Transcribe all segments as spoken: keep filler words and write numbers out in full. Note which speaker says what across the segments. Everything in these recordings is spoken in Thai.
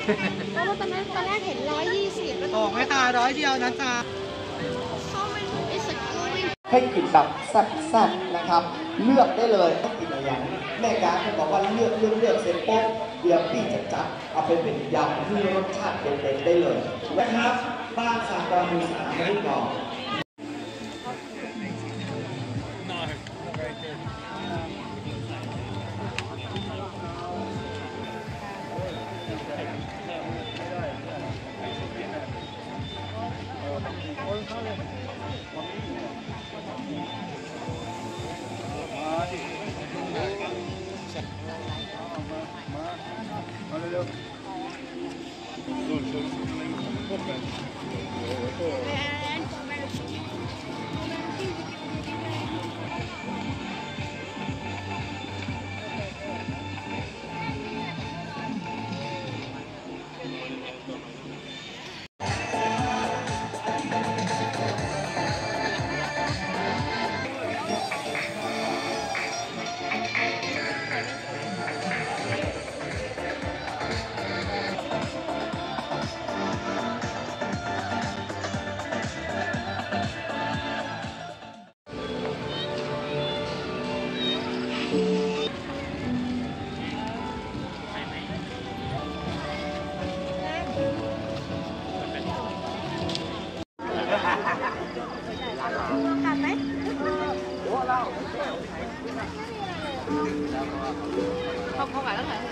Speaker 1: เพราะว่าตอนนั้นตอนแรกเห็นร้อยยี่สิบแล้ว
Speaker 2: ออกไม่ค่ะร้อยเดียวนะจ๊ะ
Speaker 3: ให้กินแบบแซ่บๆนะครับเลือกได้เลยให้กินอะไรอย่างแม่การเขาบอกว่าเลือกเลือกเลือกเสร็จปุ๊บเดี๋ยวพี่จะจัดเอาไปเป็นยำที่รสชาติเด็ดๆได้เลยนะครับบ้านสากรมูสาไม่ได้ก่อน
Speaker 1: เขาเขาขายแล้วไง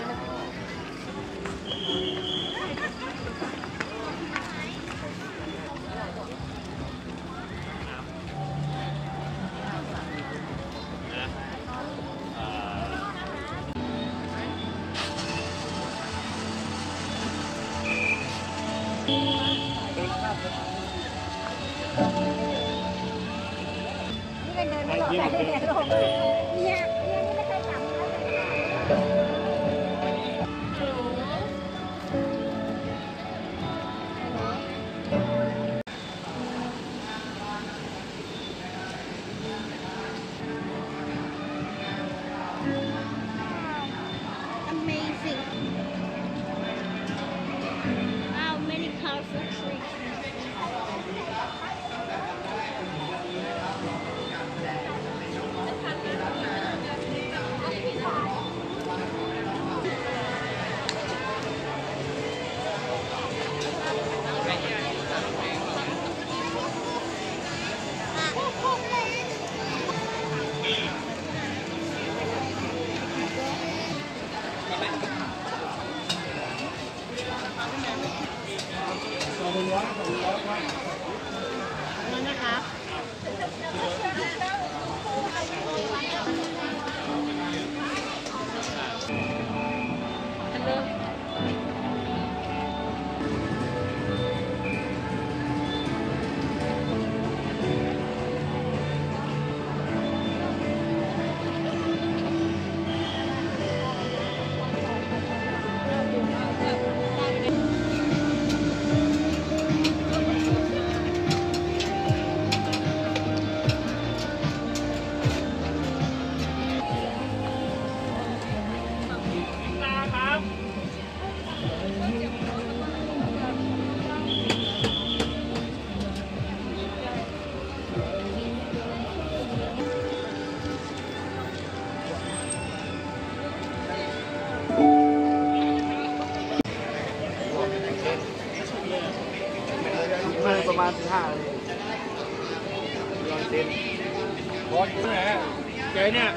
Speaker 1: นี่เป็นเดินไม่หลอกใส่เดินลงเนี่ยเนี่ยนี่ไม่เคยจำAmazing. Wow, many colorful trees.นั่นนะคะฮัลโหล
Speaker 2: ประมาณสิบห้าเลยร้อยเซนบอลที่ไหนเจ๊เนี่ย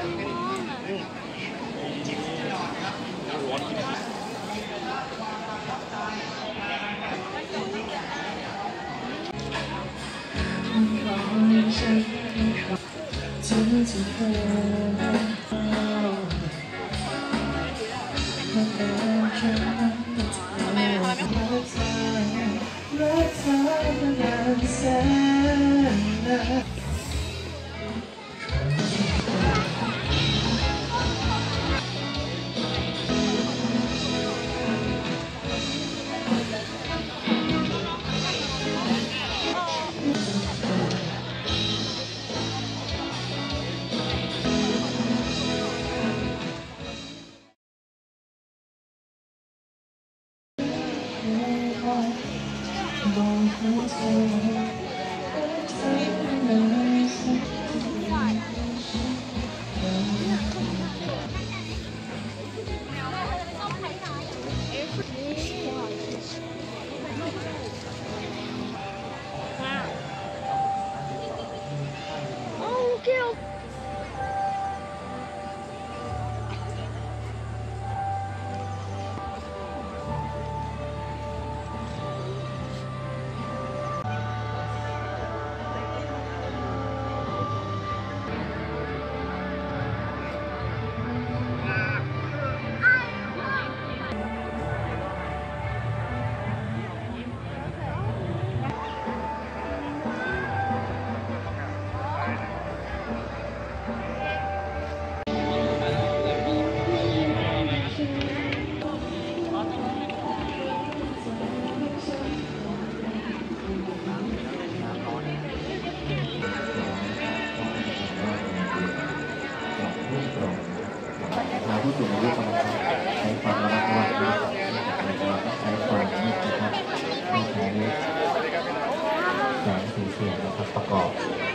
Speaker 4: ผู้สูงอายุนะครับใช้ความระมัดระวังนะครับใช้ความมืดนะครับไม่ใช้แสงสีเสียงนะครับประกอบ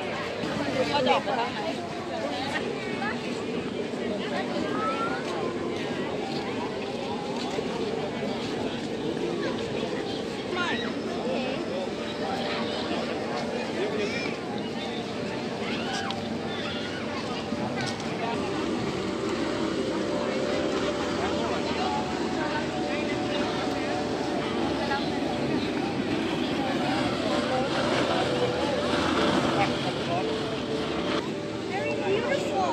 Speaker 1: Very beautiful.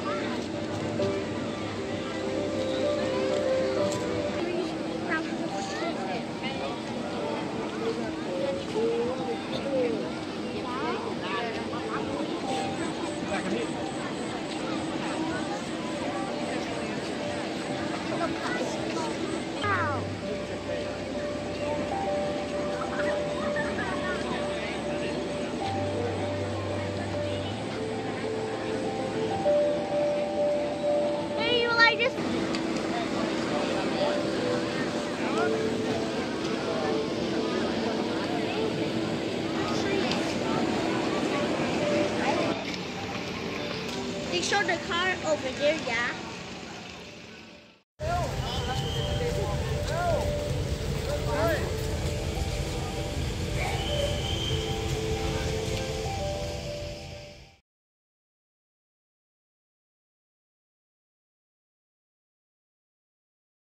Speaker 1: Wow. Hey, you like this? They showed the car over there, yeah.